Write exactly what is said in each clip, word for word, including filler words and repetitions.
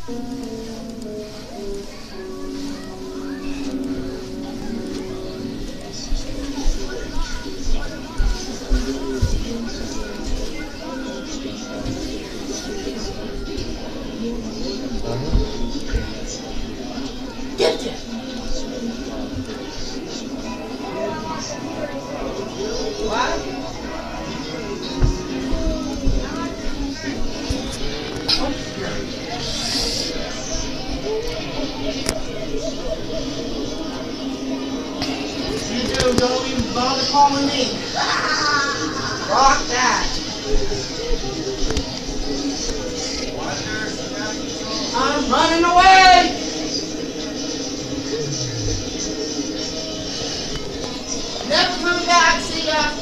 Don't even bother calling me. Rock that. I'm running away. Never coming back. See ya.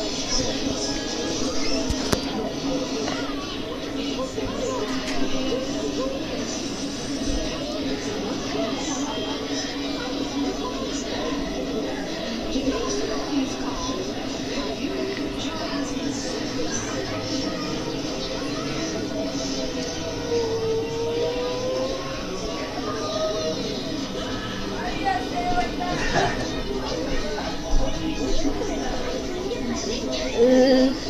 Mm.